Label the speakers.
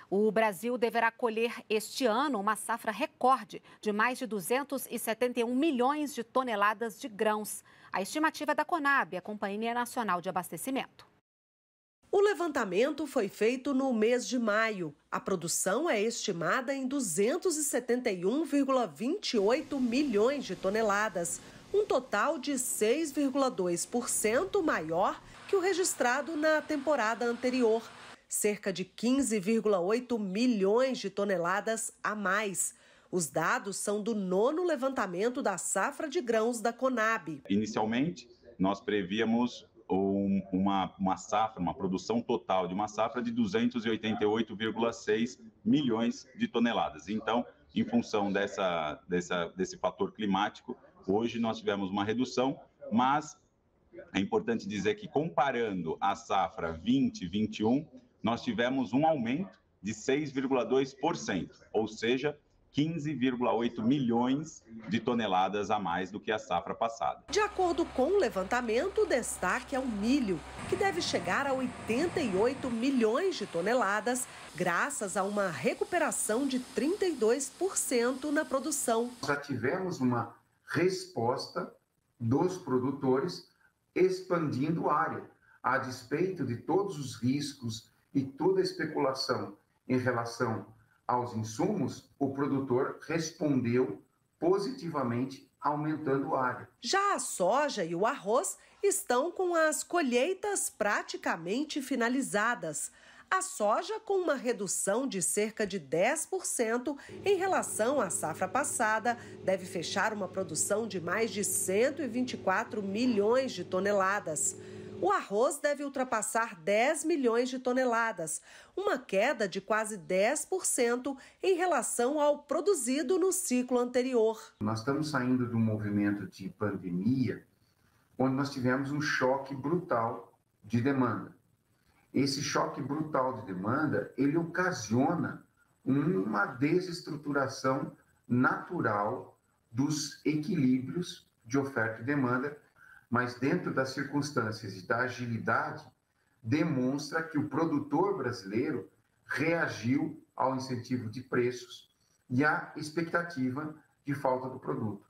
Speaker 1: O Brasil deverá colher este ano uma safra recorde de mais de 271 milhões de toneladas de grãos. A estimativa é da Conab, a Companhia Nacional de Abastecimento.
Speaker 2: O levantamento foi feito no mês de maio. A produção é estimada em 271,28 milhões de toneladas, um total de 6,2% maior que o registrado na temporada anterior. Cerca de 15,8 milhões de toneladas a mais. Os dados são do 9º levantamento da safra de grãos da Conab.
Speaker 3: Inicialmente, nós prevíamos uma safra, uma produção total de uma safra de 288,6 milhões de toneladas. Então, em função desse fator climático, hoje nós tivemos uma redução, mas é importante dizer que comparando a safra 20-21, nós tivemos um aumento de 6,2%, ou seja, 15,8 milhões de toneladas a mais do que a safra passada.
Speaker 2: De acordo com o levantamento, o destaque é o milho, que deve chegar a 88 milhões de toneladas, graças a uma recuperação de 32% na produção.
Speaker 4: Já tivemos uma resposta dos produtores expandindo área, a despeito de todos os riscos e toda a especulação em relação aos insumos, o produtor respondeu positivamente, aumentando a área.
Speaker 2: Já a soja e o arroz estão com as colheitas praticamente finalizadas. A soja com uma redução de cerca de 10% em relação à safra passada, deve fechar uma produção de mais de 124 milhões de toneladas. O arroz deve ultrapassar 10 milhões de toneladas, uma queda de quase 10% em relação ao produzido no ciclo anterior.
Speaker 4: Nós estamos saindo de um movimento de pandemia, onde nós tivemos um choque brutal de demanda. Esse choque brutal de demanda, ele ocasiona uma desestruturação natural dos equilíbrios de oferta e demanda, mas dentro das circunstâncias e da agilidade, demonstra que o produtor brasileiro reagiu ao incentivo de preços e à expectativa de falta do produto.